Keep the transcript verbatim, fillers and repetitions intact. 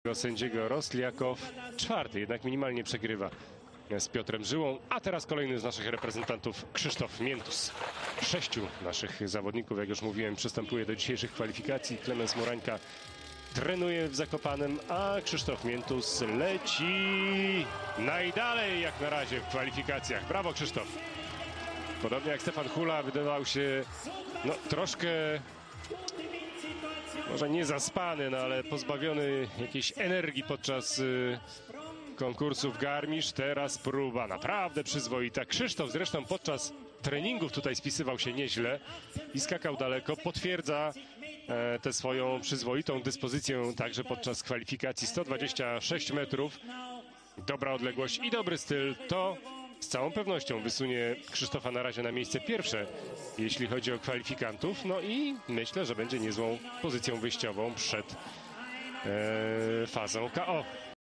sędziego Rosliakow. Czwarty, jednak minimalnie przegrywa z Piotrem Żyłą. A teraz kolejny z naszych reprezentantów, Krzysztof Miętus. Sześciu naszych zawodników, jak już mówiłem, przystępuje do dzisiejszych kwalifikacji. Klemens Morańka trenuje w Zakopanem, a Krzysztof Miętus leci najdalej jak na razie w kwalifikacjach. Brawo, Krzysztof! Podobnie jak Stefan Hula, wydawał się no, troszkę, może nie zaspany, no, ale pozbawiony jakiejś energii podczas y, konkursu w Garmisch. Teraz próba naprawdę przyzwoita. Krzysztof zresztą podczas treningów tutaj spisywał się nieźle i skakał daleko. Potwierdza e, tę swoją przyzwoitą dyspozycję także podczas kwalifikacji. sto dwadzieścia sześć metrów. Dobra odległość i dobry styl. To z całą pewnością wysunie Krzysztofa na razie na miejsce pierwsze, jeśli chodzi o kwalifikantów. No i myślę, że będzie niezłą pozycją wyjściową przed e, fazą K O.